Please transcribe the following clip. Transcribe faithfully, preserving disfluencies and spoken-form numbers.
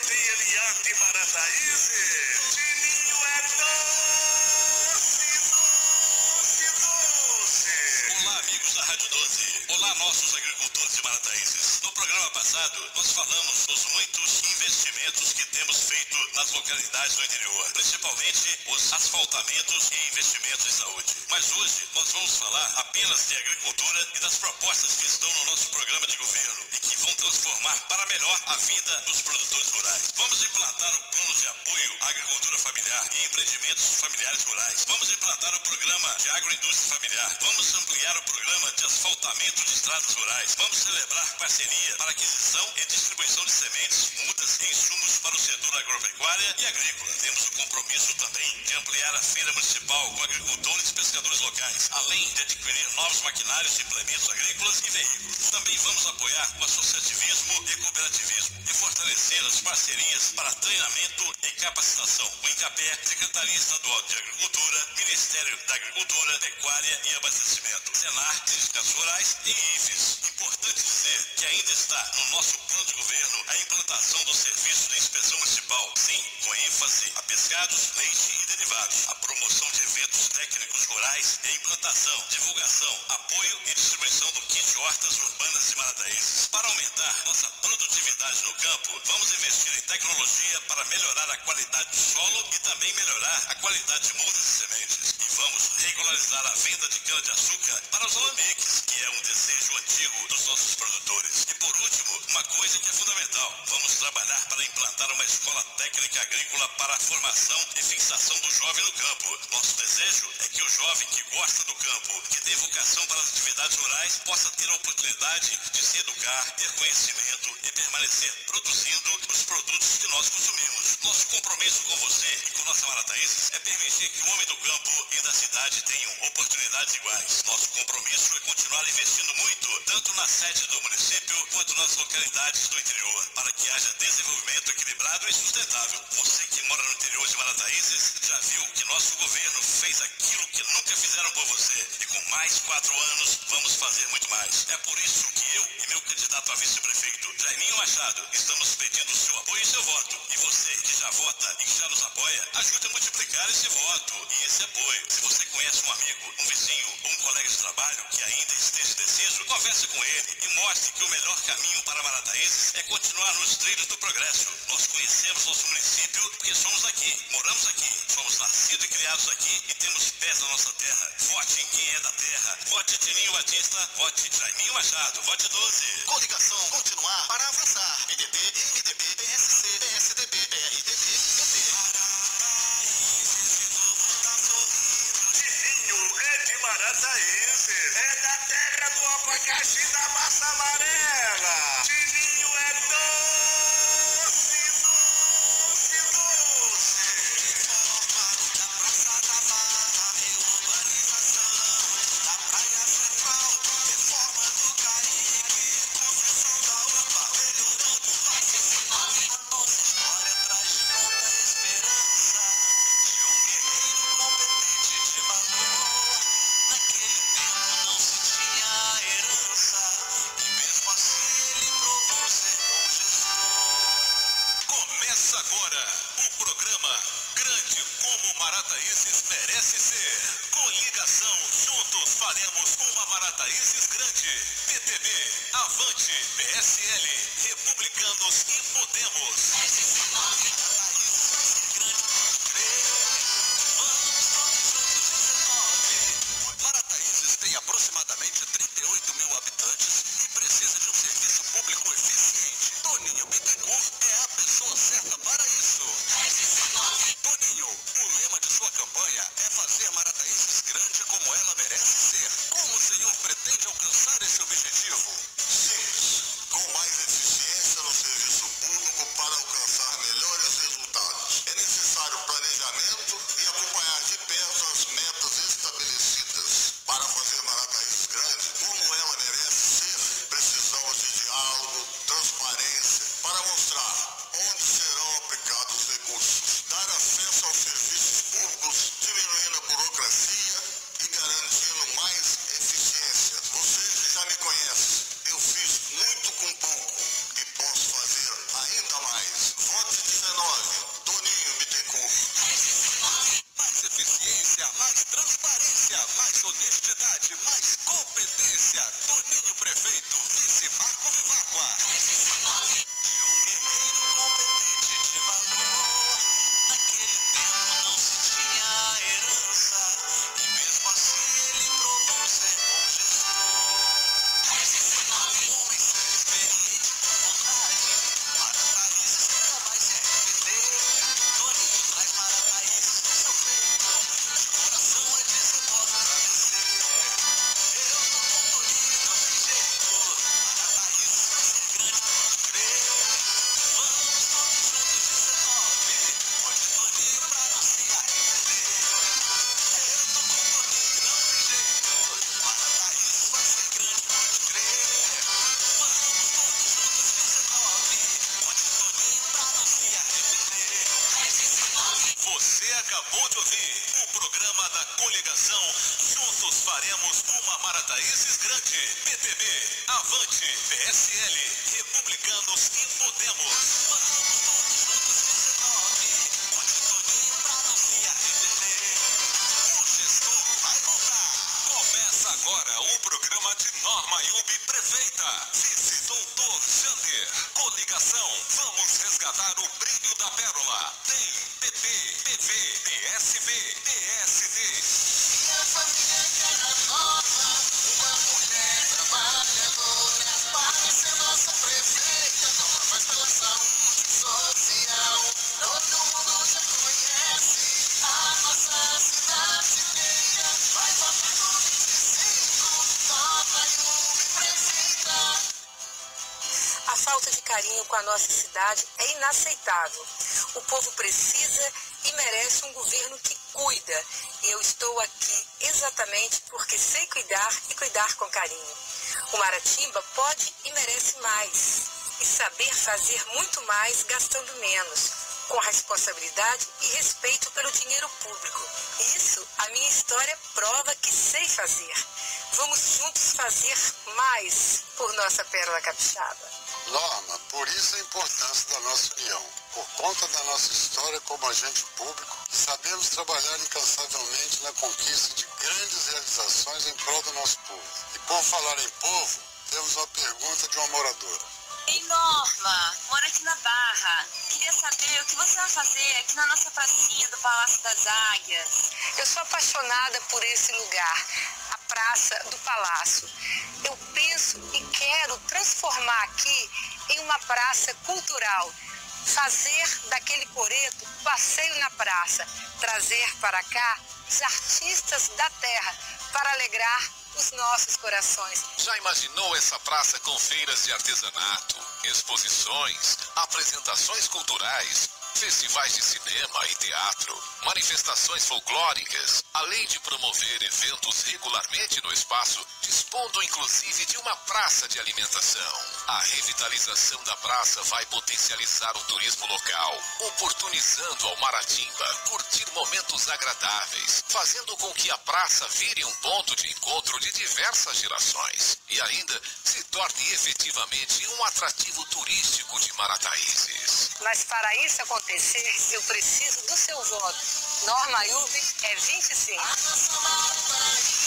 Eliane Marataízes. Tininho é doce, doce, doce. Olá, amigos da Rádio doze. Olá, nossos agricultores de Marataízes. No programa passado, nós falamos dos muitos investimentos que temos feito nas localidades do interior, principalmente os asfaltamentos e investimentos em saúde. Mas hoje, nós vamos falar apenas de agricultura e das propostas que estão no nosso programa de governo e que vão transformar para melhor a vida dos produtores rurais. Vamos implantar o plano de apoio à agricultura familiar e empreendimentos familiares rurais. Vamos implantar o programa de agroindústria familiar. Vamos ampliar o programa de asfaltamento de estradas rurais. Vamos celebrar parceria para aquisição e distribuição de sementes, mudas e insumos para o setor agropecuária e agrícola. Temos o compromisso também de ampliar a feira municipal com agricultores e pescadores locais, além de adquirir novos maquinários, implementos agrícolas e veículos. Também vamos apoiar o associativismo e cooperativismo e fortalecer as parcerias para treinamento e capacitação. O INCAPé, Secretaria Estadual de Agricultura, Ministério da Agricultura, Pecuária e Abastecimento, Senar, Sindicatos Rurais e I F E S. Importante dizer que ainda está no nosso plano de governo a implantação do serviço de inspeção municipal, sim, com ênfase a pescados, leite e derivados, a promoção de eventos técnicos rurais e a implantação, divulgação, apoio e distribuição do kit hortas urbanas de Marataízes. Para aumentar nossa produtividade no campo, vamos investir em tecnologia para melhorar a qualidade do solo e também melhorar a qualidade de mudas e sementes. E vamos regularizar a venda de cana-de-açúcar para os alambiques, que é um desejo antigo dos nossos produtores. E por último, uma coisa que é fundamental, vamos trabalhar para implantar uma escola técnica agrícola para a formação e fixação do jovem no campo. Nosso desejo é que o jovem que gosta do campo, que tem vocação para as atividades rurais, possa ter a oportunidade de se educar, ter conhecimento e permanecer produzindo os produtos que nós consumimos. Nosso compromisso com você e com nossa Marataízes é permitir que o homem do campo e da cidade tenham oportunidades iguais. Nosso compromisso é continuar investindo muito, tanto na sede do município quanto nas localidades do interior, para que haja desenvolvimento equilibrado e sustentável. Você que mora no interior de Marataízes já viu que nosso governo fez aquilo que nunca fizeram por você. E com mais quatro anos, vamos fazer muito mais. É por isso que eu e meu candidato a vice-prefeito, Jaiminho Machado, estamos pedindo o seu apoio e seu voto. E você que já vota e que já nos apoia, ajude a multiplicar esse voto e esse apoio. Se você conhece um amigo, um vizinho ou um colega de trabalho que ainda esteja indeciso, converse com ele e mostre que o melhor caminho para Marataízes é continuar nos trilhos do progresso. Nós conhecemos nosso município porque somos aqui, moramos aqui, somos nascidos e criados aqui e temos pés na nossa terra. Vote em quem é da terra. Vote Tininho Batista, vote Jaiminho Machado, vote doze. Coligação continuar para avançar. P D T, M D B, P S C, P S D B, P R D B, P T. Tininho é de Marataízes, é da terra do abacaxi e da massa amarela. Tininho é doce, doce, doce. Começa agora o programa Grande Como Marataízes Merece Ser. Coligação, juntos faremos uma Marataízes grande. P T B, Avante, P S L, Republicanos e Podemos. Marataízes tem aproximadamente trinta e oito mil habitantes e precisa de um serviço público eficiente. Toninho Bittencourt é a pessoa certa para isso. Toninho, o lema de sua campanha é fazer Marataízes grande como ela merece ser. Como o senhor pretende alcançar esse objetivo? Simples, com mais eficiência no serviço público para alcançar acabou de ouvir o programa da coligação Juntos Faremos uma Marataízes Grande. P T B, Avante, P S L, Republicanos e Podemos. Vamos todos juntos nesse nome. Atitude pra não se arrepender. O gestor vai voltar. Começa agora o programa de Norma Yubi Prefeita. Vice Doutor Jander. Coligação. Vamos resgatar o brilho da pérola. Tem P P, P V, P S B, P S D. E a família que era nova, uma mulher trabalhadora, vai ser nossa prefeita, nova instalação social. Todo mundo já conhece a nossa cidade meia. Vai votar no vinte e cinco, Nova Yubi Prefeita. A falta de carinho com a nossa cidade é inaceitável. O povo precisa e merece um governo que cuida. E eu estou aqui exatamente porque sei cuidar e cuidar com carinho. O Maratimba pode e merece mais. E saber fazer muito mais gastando menos, com responsabilidade e respeito pelo dinheiro público. Isso, a minha história prova que sei fazer. Vamos juntos fazer mais por nossa Pérola Capixaba. Norma, por isso a importância da nossa união. Por conta da nossa história como agente público, sabemos trabalhar incansavelmente na conquista de grandes realizações em prol do nosso povo. E por falar em povo, temos uma pergunta de uma moradora. Ei, Norma, moro aqui na Barra. Queria saber o que você vai fazer aqui na nossa pracinha do Palácio das Águias. Eu sou apaixonada por esse lugar, a Praça do Palácio. Eu penso e quero transformar aqui em uma praça cultural. Fazer daquele coreto passeio na praça. Trazer para cá os artistas da terra para alegrar os nossos corações. Já imaginou essa praça com feiras de artesanato, exposições, apresentações culturais, festivais de cinema e teatro, manifestações folclóricas, além de promover eventos regularmente no espaço, dispondo inclusive de uma praça de alimentação. A revitalização da praça vai potencializar o turismo local, oportunizando ao Maratimba curtir momentos agradáveis, fazendo com que a praça vire um ponto de encontro de diversas gerações e ainda se torne efetivamente um atrativo turístico de Marataízes. Mas para isso acontecer, eu preciso do seu voto. Norma Yubi é vinte e cinco. A nossa Marataízes.